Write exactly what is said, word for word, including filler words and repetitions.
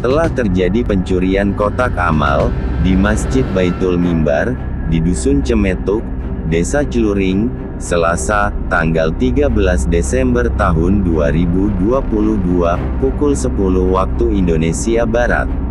Telah terjadi pencurian kotak amal di Masjid Baitul Mimbar di Dusun Cemetuk, Desa Celuring, Selasa, tanggal tiga belas Desember tahun dua ribu dua puluh dua, pukul sepuluh waktu Indonesia Barat.